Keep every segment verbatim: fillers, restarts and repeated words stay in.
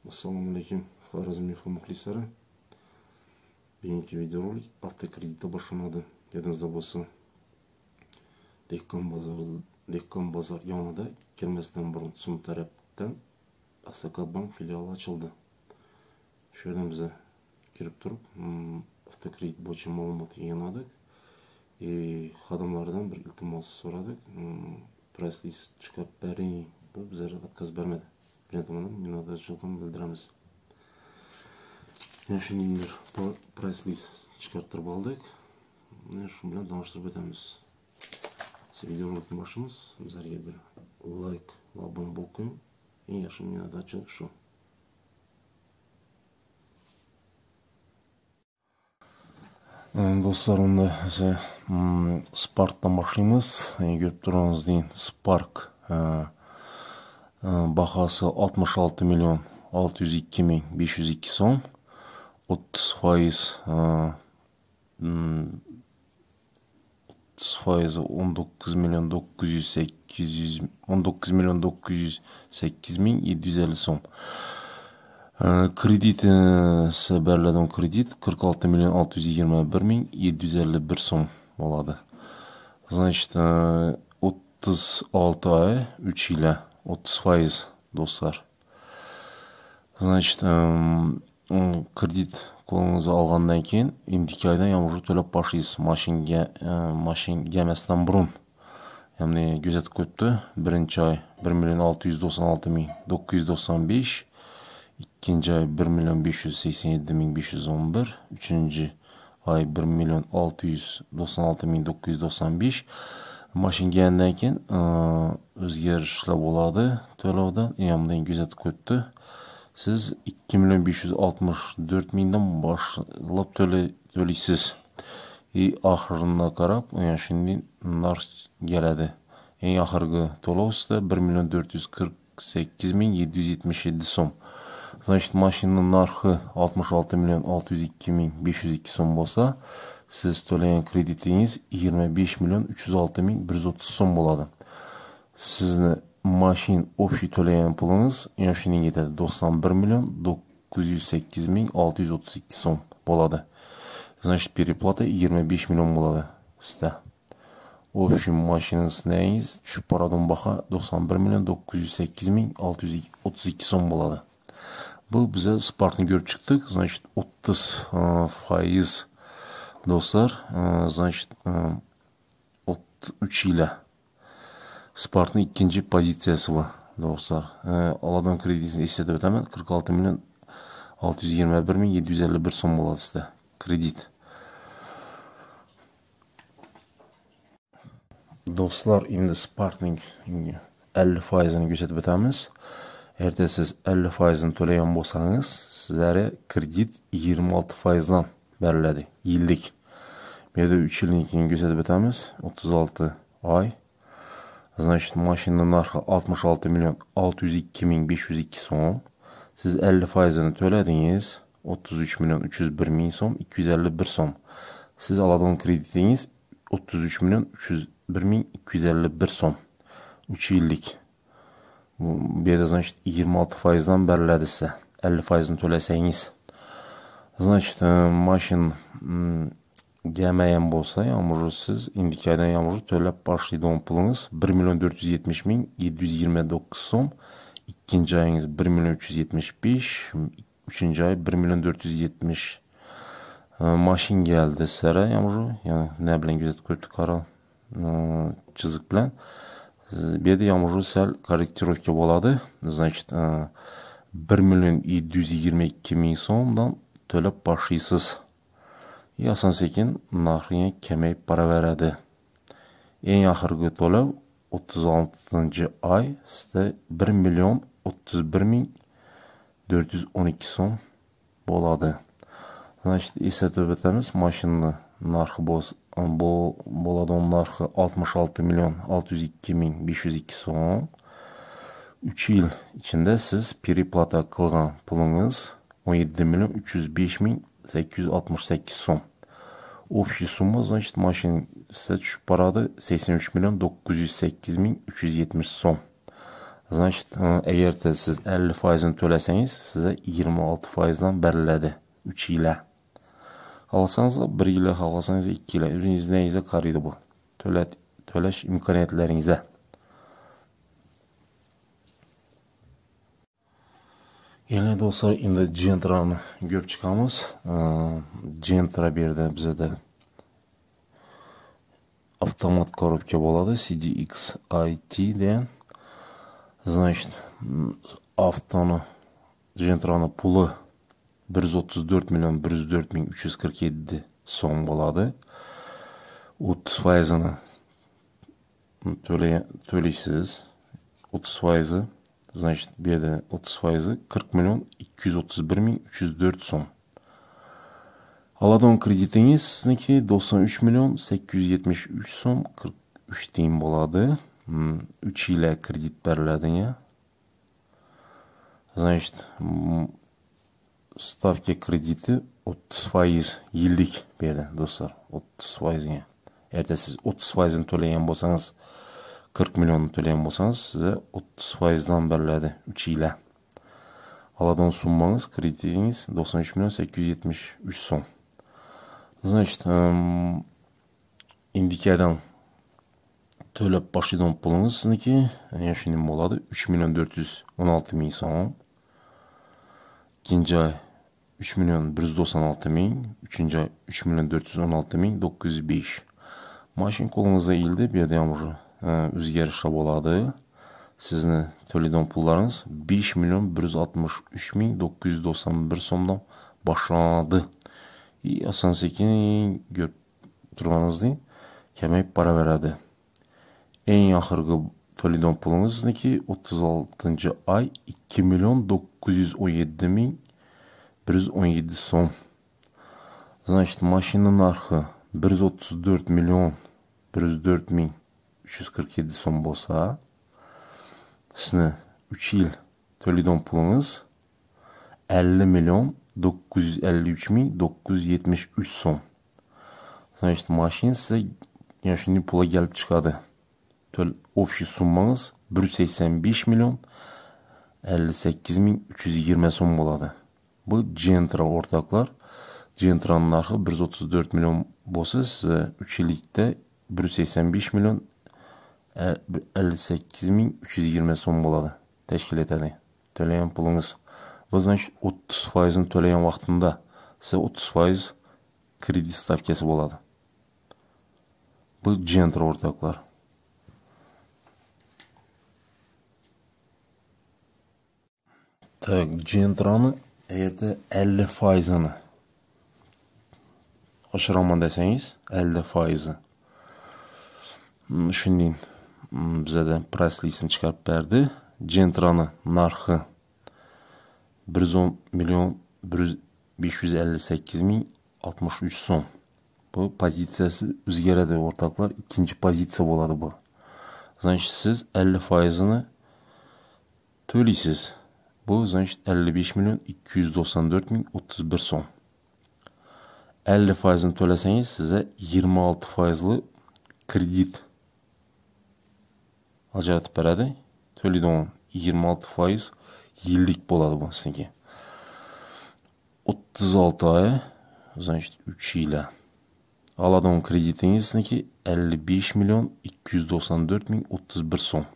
Ассаламу алейкум, Хорезм инфо мухлисары. Бүгінгі видеоролик автокредиті башланады. Едіңізде болса, Деккан базар, Деккан базар янында келместен бұрын Сум тараптан АСК банк филиалы açıldı. Şöyle bize kirip turup автокредит бойынша маалымат жинадык. И хадымлардан bir iltimas soradık. Прайс лист çıkarıp бәрі, бұл bizlere отказ бермеді. Bilen minnettarçılığımızı bildiremiz. Şimdi bir price list çıkarttırıp aldık. Şu bilen tanıştırıp ötemiz. Size videonun başımız. Bizlerge bir like ve abone bol koyun. En yaxşı minnettarçılık şu. Dostlar, onda size Spark'tan başlayımız. Görüp durağınız deyin Spark. Bahası altmış altı milyon altı yüz iki bin beş yüz iki son, otuz faiz otuz faizi on dokuz milyon dokuz yüz sekiz yüz on dokuz milyon dokuz yüz sekiz bin yedi yüz elli son. Kredit belirlediğim kredit kırk altı milyon altı yüz yirmi bir bin yedi yüz elli bir son oladı. Значит, otuz altı ay üç ile otuz faiz dostlar. Значит, kredit қолыңызға алғаннан кейін ендікі айдан яғни төлеп башлайсыз. Машин gelmesinden бұрын. Яғни күзетіп көтті. Бірінші ай bir milyon altı yüz doksan altı bin dokuz yüz doksan beş, ikinci ay bir milyon beş yüz seksen yedi bin beş yüz on bir, üçüncü ay bir milyon altı yüz doksan altı bin dokuz yüz doksan beş. Машин gelenden keyin o'zgarishlar bo'ladi to'lovdan. Yamdan kuzatib ko'tdi. Siz ikki milyon besh yuz oltmish to'rt mingdan boshlab to'laysiz. И oxirina qarab, yani şimdi narx keladi. Eng oxirgi to'lov sizda bir milyon dört yüz kırk sekiz bin yedi yüz yetmiş yedi so'm. Значит, mashinaning narxi oltmish olti milyon olti yüz iki bin besh yüz iki so'm bo'lsa, siz to'lagan kreditingiz yigirma besh milyon uch yuz olti bin bir yuz o'ttiz so'm bo'ladi. Sizni mashin общий to'lagan pulingiz yoshining yetadi doksan bir milyon dokuz yüz sekiz bin olti yüz o'ttiz ikki so'm bo'ladi. Значит, переплата yigirma besh milyon bo'ladi sizda. Общий mashinangiz tushib boradigan baho doksan bir milyon dokuz yüz sekiz bin olti yüz o'ttiz ikki so'm bo'ladi. Bu bize Spark'ni görüp çıktık. Значит, otuz faiz dostlar, значит, üç ile Spark'ın ikinci pozisiyası var dostlar. Aladığım kredisini esirde ötemen kırk altı milyon altı yüz yirmi bir bin yedi yüz elli bir so'm bo'ladi sizda kredit. Dostlar, endi Spark'ning elli faizini ko'rsatib o'tamiz. Eğer siz elli faizini to'lagan bo'lsangiz, sizlere kredit yigirma olti faizdan beriladi. Yillik. Bu yerda uch yilning keyin ko'rsatib o'tamiz. o'ttiz olti ay. Значит, mashinaning narxi oltmish olti milyon olti yüz iki bin besh yüz iki so'm. Siz elli faizini to'ladingiz, o'ttiz uch milyon uch yuz bir ming so'm, ikki yuz elli bir so'm. Siz oladigan kreditingiz o'ttiz uch milyon uch yuz bir ming ikki yuz elli bir so'm. uch yillik. Bu yerda, значит, yigirma olti faizdan beriladi size. elli faizini to'lasangiz. Значит, mashin gelmeyen bo'lsa, yağmuru siz indiki aydan yağmuru to'lab boshlaydigan pulingiz bir milyon dört yüz yetmiş bin yedi yüz yirmi dokuz so'm. İkinci ayınız bir milyon üç yüz yetmiş beş, üçüncü ay bir milyon dört yüz yetmiş. Mashin geldi sizlere yağmuru. Yani ne bilen gözet koyduk kara çizik bilen. Bir de yağmuru sel korrektirovka bo'ladi. Значит, bir milyon yedi yüz yirmi iki bin so'mdan to'lab boshlaysiz. Yasan sekin narxi kamayib boraveradi. Eng oxirgi to'lov o'ttiz oltinchi ay sizda bir milyon o'ttiz bir bin dört yüz on ikki so'm bo'ladi. Значит, eslatib o'tamiz, mashina narxi bo'ladigan narxi oltmish olti milyon olti yüz iki bin besh yüz ikki so'm. uch yil ichida siz переплата qilgan pulingiz on yetti milyon uch yuz besh bin sakkiz yüz altmış sekiz so'm. Общий summa, значит, mashin size tushib boradi seksen üç milyon dokuz yüz sekiz bin üç yüz yetmiş so'm. Значит, eğer de siz elli faizini töləsəniz, sizə iyirmi altı faizdən bərilədi üç ilə. Alsanız da bir ilə, alsanız da iki ilə. Ürünüzünəyizə qarıydı bu. Tölət, töləş imkaniyyətlərinizə. Yenə dostlar, indi Gentranı görüb çıxamız. Gentra bir də bizə də avtomat korobka boladı. C D X I T deyən. Значит, avtonu, Gentranı pulu bir yüz otuz dört milyon bir yüz dört min üç yüz qırx yeddi son boladı. otuz faizini töleysiniz. otuz faizi, значит, bir de otuz faizi qırx milyon iki yüz otuz bir min üç yüz dört son. Aladığın kreditiniz sizniki doksan üç milyon sekiz yüz yetmiş üç son qırx üç deyin boladı. üç ilə kredit bərilədin ya. Значит, stavka krediti otuz faiz yillik berdi dostlar. otuz faizine. Eğer de siz otuz faizini töleyen bolsanız, qırx milyonu töleyen bolsanız, size otuz faizden bərilədi üç ilə. Aladığın sunmanız, kreditiniz doksan üç milyon sekiz yüz yetmiş üç son. Значит, indikədən tölep başlayan pulunuz sizinki yaşının boladı üç milyon dört yüz on altı min son. İkinci ay üç milyon bir yüz doksan altı min, üçüncü ay üç milyon dört yüz on altı min dokuz yüz beş. Maşın kolunuza ildi bir de yağmur üzgərişlə boladı. Sizin tölədən pullarınız beş milyon bir yüz altmış üç min dokuz yüz doksan bir sondan başlandı. İyi asansekin görüp durmanızda kəməyib para verədi. En yaxırgı tölədən pulunuz ki otuz altıncı ay iki milyon dokuz yüz on yeddi min bir yüz on yeddi son. Значит, maşının narxı bir yüz otuz dört milyon bir yüz dört min üç yüz qırx yeddi son bolsa, sizin üç il tölədən pulunuz elli milyon dokuz yüz elli üç min dokuz yüz yetmiş üç son. Значит, maşın sizə yaşını pula gəlib çıxadı. Ofşi sunmanız bir yüz seksen beş milyon elli sekiz min üç yüz yirmi son boladı. Bu Gentra ortaklar. Gentra'nın narxı bir yüz otuz dört milyon bolsa, sizə üç illikdə bir yüz seksen beş milyon elli sekiz min üç yüz yirmi son boladı. Təşkil etədi. Töləyen pulunuz. Bu значит otuz faizini töləyen vaxtında sizə otuz faiz kredi stavkası boladı. Bu Gentra ortaklar. Tak, Gentra'nı eğer de elli faizini aşıraman desəniz, elli faizi. Şimdi bizə də price listini çıxarıb verdi. Gentra'nın narxı bir yüz on milyon beş yüz elli sekiz min altmış üç son. Bu pozisiyası üzgərədir ortaklar. İkinci pozisiya boladı bu. Значит, siz elli faizini töləysiniz. Bu значит elli beş milyon iki yüz doksan dört min otuz bir son. elli faizini töləsəniz sizə iyirmi altı faizli kredit acayip verədi. Tölədən iyirmi altı faiz yillik boladı bu sizinki. otuz altı ay значит üç ilə. Aladığın kreditiniz sizinki elli beş milyon iki yüz doksan dört min otuz bir son.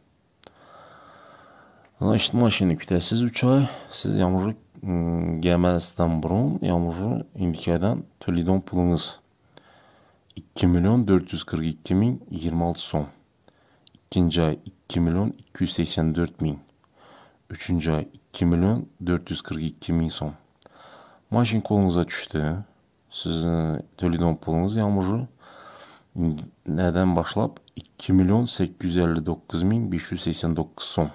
Значит, maşını kütəsiz üç ay, siz yağmuru gəlməzdən burun, yağmuru indikədən tölədən pulunuz iki milyon dört yüz qırx iki min iyirmi altı son. İkinci ay iki milyon iki yüz seksen dört min. Üçüncü ay iki milyon dört yüz qırx iki min son. Maşın kolunuza düşdü. Sizin tölədən pulunuz yağmuru nədən başlap iki milyon sekiz yüz elli dokuz min beş yüz seksen dokuz son.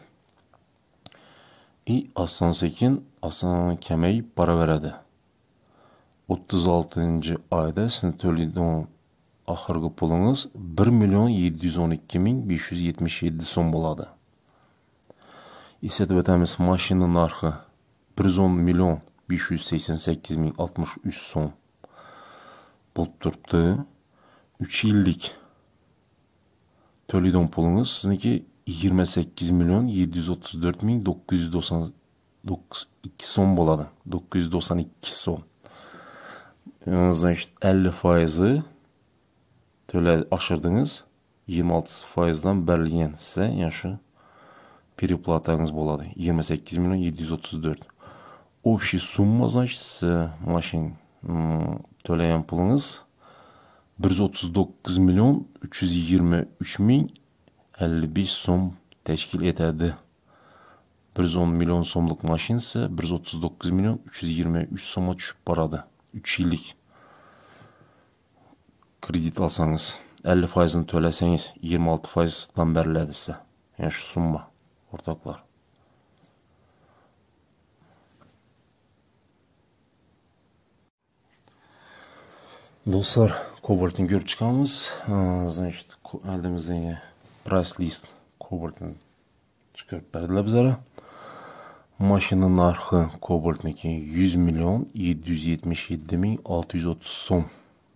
İ aslan sekin aslan kəməyib para verədi. otuz altıncı ayda sizin tölədən axırgı pulunuz bir milyon yedi yüz on iki min beş yüz yetmiş yeddi son boladı. İstətib etəmiz maşının narxı bir yüz on milyon beş yüz seksen sekiz min altmış üç son bulub durubdu. üç illik tölədən pulunuz sizinki yirmi sakkiz milyon yedi yüz otuz dört ming dokuz yüz doksan ikki so'm bo'ladi. dokuz yüz doksan ikki so'm. Значит, elli foizi töle aşırdınız. yirmi altı faizdan berilgan size yani şu переплатаңыз bo'ladi. yirmi sakkiz milyon yedi yüz otuz dört. Общий summa значит size maşin to'lagan pulunuz bir yüz otuz dokuz milyon üç yüz yirmi üç ming elli besh so'm teşkil etadi. bir yüz on milyon so'mlik maşin ise bir yüz otuz dokuz milyon üç yüz yirmi üç so'mga tushib boradi. üç yillik kredit alsanız, elli faizini төлeseniz yirmi altı faizdan beriladi size. Yani şu summa ortaklar. Dostlar, Cobalt'ın görüp çıkamız. Значит, elimizde price list Cobalt'ın çıkarıp verdiler bizlere. Maşının narxı Cobalt'niki yüz milyon yedi yüz yetmiş yedi ming altı yüz otuz so'm.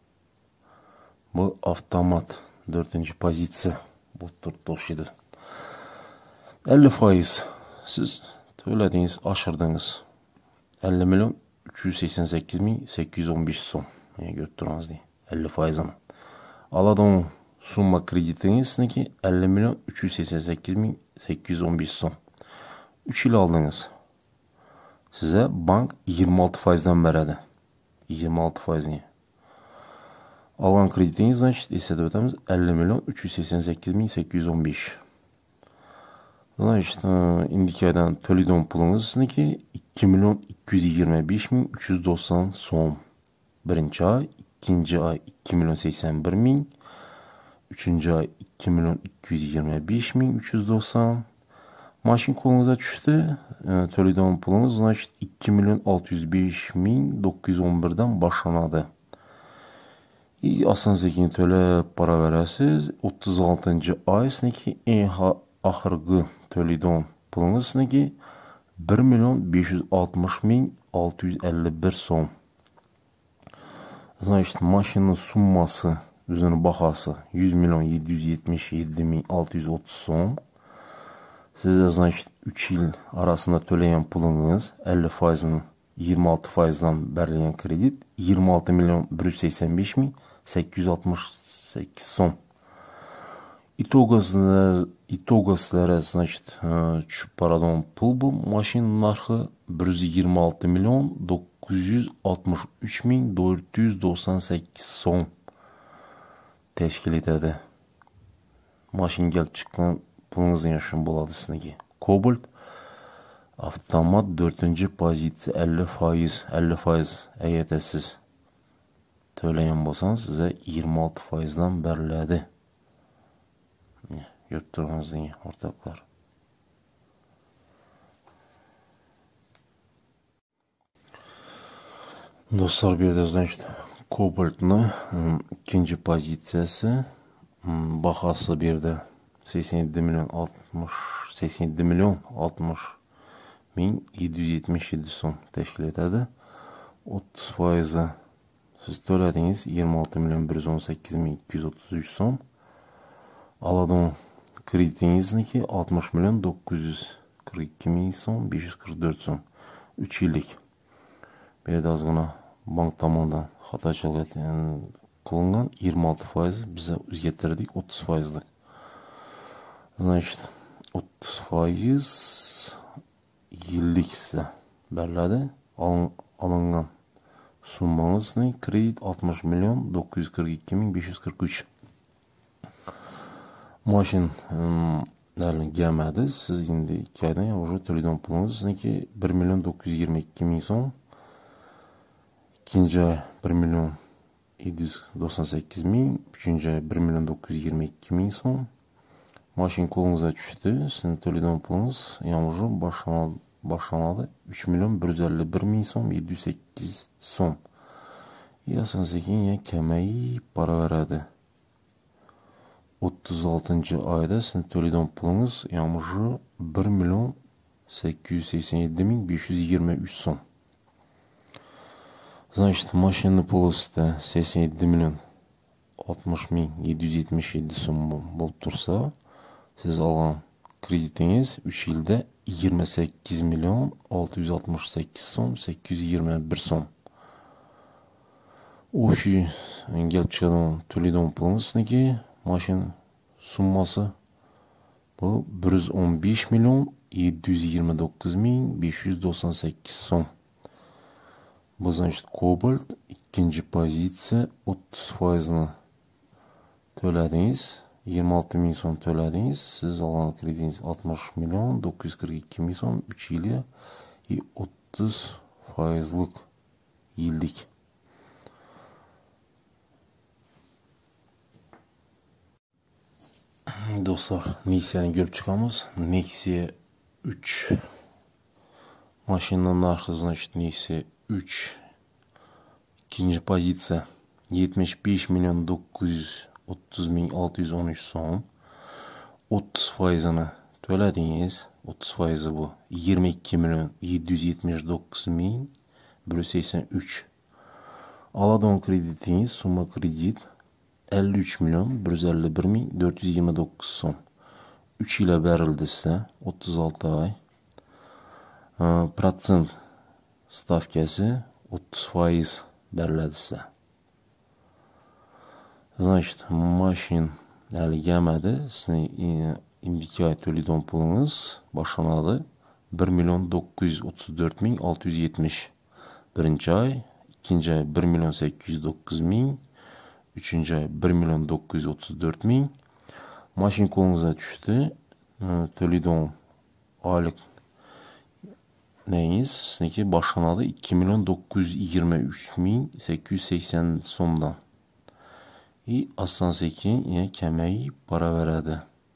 Bu avtomat dördüncü pozitsiya. Bu turtdoşuydu. elli faiz. Siz tölediniz, aşırdınız. elli milyon üç yüz seksen sekiz ming sekiz yüz on besh so'm. Yani götürünüz diye. elli faiz ama. Aladığın summa kreditinizdeki elli milyon üç yüz seksen sekiz ming sekiz yüz on besh so'm. üç yıl aldınız. Size bank yirmi altı faizden veredi. yirmi altı faiz niye? Alan kreditiniz значит esede ötemiz elli milyon üç yüz seksen sekiz ming sekiz yüz on besh. Значит, indiki aydan töleydon pulunuz sizniki ikki milyon ikki yüz yigirma besh ming uch yuz to'qson so'm. Birinchi ay, ikkinchi ay ikki milyon seksen bir ming, uchinchi ay ikki milyon ikki yüz yigirma besh ming uch yuz to'qson. Maşin kolunuza düştü. E, töleydon pulunuz значит ikki milyon altı yüz besh ming dokuz yüz on birden başlanadı. И asan sekin töle para verəsiz. otuz altıncı ay sizniki en ahırgı töleydon pulunuz sizniki bir milyon besh yüz altmış ming altı yüz elli bir so'm. Значит, maşinin summası, üzerine bahası yüz milyon yedi yüz yetmiş yedi ming altı yüz otuz so'm. Size значит üç yıl arasında töleyen pulunuz elli faizini yirmi altı faizden berilgan kredit yirmi altı milyon bir yüz seksen besh ming sekiz yüz altmış sekiz so'm. İtoga sizlere значит tushib boradigan pul bu maşin narxi bir yüz yirmi altı milyon dokuz yüz altmış uch ming to'rt yüz to'qson sakkiz so'm teşkil etadi. Maşin gelip çıkan pulunuzun yaşın boladı sizniki. Cobalt avtomat dördüncü pozitsiya elli faiz. elli faiz eğer siz töleyen bolsanız size yirmi altı faizden beriladi. Yurttuğunuz diye ortaklar. Dostlar, bir de значит Cobalt'ın ikinci pozitsiyası bahası bir de seksen yedi milyon altmış seksen yedi milyon altmış ming yedi yüz yetmiş yedi so'm teşkil etadi. otuz faizi siz tölediniz yirmi altı milyon bir yüz on sekiz ming iki yüz otuz uch so'm. Aladığın kreditinizniki altmış milyon dokuz yüz kırk iki ming so'm besh yüz kırk dört so'm. üç yıllık. Bir de azgına bank tomonidan xatochilik yani kılıngan yirmi altı faiz bize o'zgartirdik otuz faizlik. Значит, otuz faiz yıllık size beriladi. Alın, alıngan summanız ne? Kredit altmış milyon dokuz yüz kırk iki ming besh yüz kırk uch. Maşin um, gelmedi. Siz şimdi iki aydan ya уже töleydon pulunuz sizniki bir milyon dokuz yüz yirmi iki ming so'm. İkinci ay bir milyon yedi yüz to'qson sakkiz ming, üçüncü ay bir milyon dokuz yüz yirmi iki ming so'm. Maşin kolunuza düştü. Sizin töleydon pulunuz yağmurcu başlanadı, başlanadı üç milyon bir yüz elli bir ming so'm yedi yüz sekiz so'm. Yasan sekin ya kemeyi para veradi. otuz altıncı ayda sizin töleydon pulunuz yağmurcu bir milyon sekiz yüz seksen yedi ming besh yüz yigirma uch so'm. Значит, maşinni pulu sizde seksen yedi milyon altmış ming yedi yüz yetmiş yedi so'm bo'lib tursa, siz algan kreditingiz üç yilda yigirma sakkiz million olti yuz oltmish sakkiz so'm sakkiz yuz yigirma bir so'm. Общий kelib chiqadigan to'laydigan pulingizniki mashina summasi bu bir yuz o'n besh million yetti yuz yigirma to'qqiz ming besh yuz to'qson sakkiz so'm. Bu значит Cobalt ikkinchi pozitsiya o'ttiz foizini to'ladingiz. yigirma olti ming so'm to'ladingiz. Siz olgan kreditingiz oltmish million dokuz yuz qirq ikki ming so'm uch yilga o'ttiz foizlik yillik. Do'stlar, Nexia'ni ko'rib chiqamiz. Nexia uch mashina narxi значит Nexia uch ikkinchi pozitsiya yetmish besh million dokuz yuz o'ttiz ming olti yuz o'n uch so'm. o'ttiz foizini to'ladingiz. o'ttiz foizi bu yigirma ikki million yetti yuz yetmish to'qqiz ming bir yuz sakson uch. Oladigan kreditingiz summa kredit ellik uch million bir yuz ellik bir ming dört yuz yigirma to'qqiz so'm. uch yilga berildi sizga o'ttiz olti oy. Protsent stavkasi o'ttiz foiz beriladi sizga. Значит, mashin hali kelmadi. Sizning indiki oy to'laydigan pulingiz boshlanadi bir million dokuz yuz o'ttiz to'rt ming olti yuz yetmish. Birinchi oy, ikkinchi oy bir million sakkiz yuz to'qqiz ming, uchinchi oy bir million dokuz yuz o'ttiz to'rt ming. Mashin qo'lingizga tushdi. To'laydigan oylik neyiniz sizniki boshlanadi ikki million dokuz yuz yigirma uch ming sakkiz yuz sakson so'mdan. И aslan sekin yine kamayib boraveradi.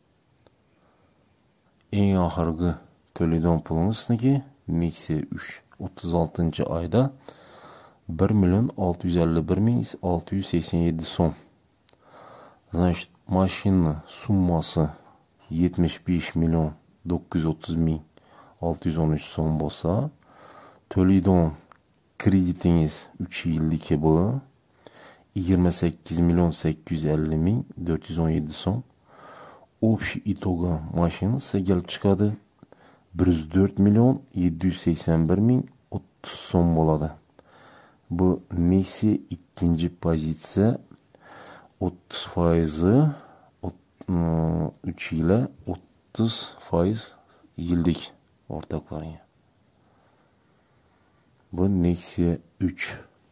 Eng oxirgi to'laydigan pulingizniki Nexia uch o'ttiz oltinchi oyda bir million olti yuz ellik bir ming olti yuz sakson yetti so'm. Значит, mashina summasi yetmish besh million dokuz yuz o'ttiz ming olti yuz o'n uch so'm bo'lsa, to'laydigan kreditingiz uch yilliki bu yigirma sakkiz million sakkiz yuz ellik ming dört yuz o'n yetti so'm. Общий itogi mashina sizga kelib chiqadi bir yuz to'rt million yetti yuz sakson bir ming o'ttiz so'm bo'ladi. Bu Nexia ikkinchi pozitsiya o'ttiz foizi uch yilga o'ttiz foiz yillik o'rtoqlarga. Bu Nexia uch.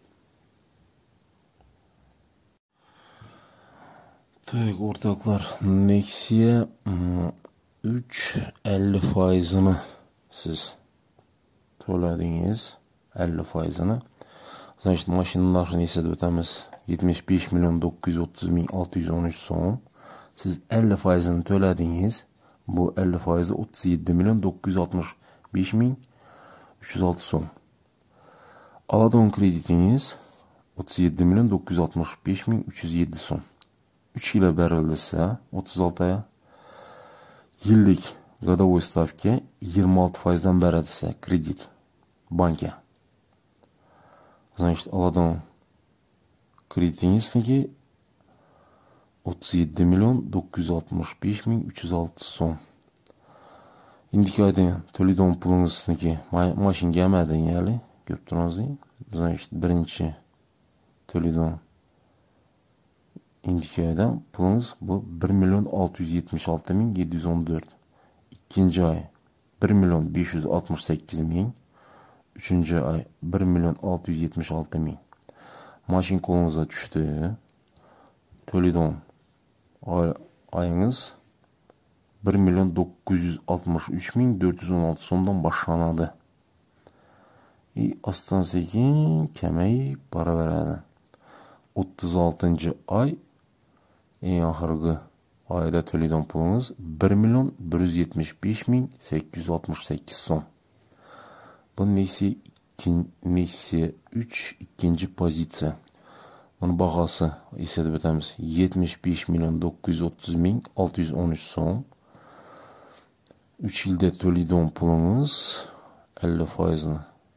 Так, o'rtoqlar, Nexia uch ellik foizini siz to'ladingiz, ellik foizini. Значит, mashina narxini esa deb o'tamiz yetmish besh million dokuz yuz o'ttiz ming olti yuz o'n uch so'm. Siz ellik foizini to'ladingiz. Bu ellik foizi o'ttiz yetti million dokuz yuz oltmish besh ming uch yuz olti so'm. Oladigan kreditingiz o'ttiz yetti million dokuz yuz oltmish besh ming uch yuz yetti so'm. uch yilga berilsa o'ttiz olti oy. Yillik годовой stavka yigirma olti foizdan beradi sizga kredit banka. Значит, oladigan kreditingizniki o'ttiz yetti million dokuz yuz oltmish besh ming uch yuz olti so'm. Indiki oyda to'laydigan pulingizniki mashina kelmadi, ya'ni ko'p turasizlar. Значит, birinchi to'laydigan indiki oyda pulingiz bu bir million olti yuz yetmish olti ming yetti yuz o'n to'rt. Ikkinchi oy bir million besh yuz oltmish sakkiz ming. Uchinchi oy bir million olti yuz yetmish olti ming. Mashina qo'lingizga tushdi. To'laydigan oyingiz bir million dokuz yuz oltmish uch ming dört yuz o'n olti so'mdan boshlanadi. И astan sekin kamayib boraveradi. o'ttiz oltinchi oy eng oxirgi oyda to'laydigan pulingiz bir million bir yuz yetmish besh ming sakkiz yuz oltmish sakkiz so'm. Bu Nexia Nexia uch ikkinchi pozitsiya. Buni bahosi esa deb o'tamiz yetmish besh million dokuz yuz o'ttiz ming olti yuz o'n uch so'm. uch yilda to'laydigan pulingiz ellik foizini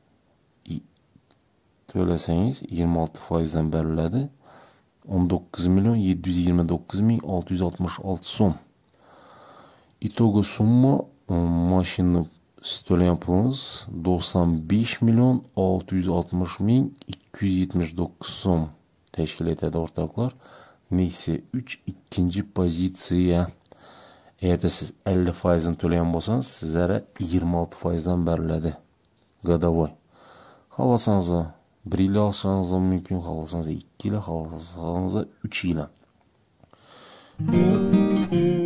to'lasangiz yigirma olti foizdan beriladi. o'n to'qqiz million yetti yuz yigirma to'qqiz ming olti yuz oltmish olti so'm. итогі сумма машина төлеген пулыңыз doksan besh milyon olti yuz oltmish ming ikki yuz yetmish dokuz so'm tashkil etadi o'rtoqlar. Neyse uch ikkinchi pozitsiya. Eğer siz elli faizini төлеген болсаңыз, sizlere yigirma olti faizdan beriladi. Годовой. Xalasanız bir yil alsanız mümkün, xalasanız ikki yil, xalasanız uch yil.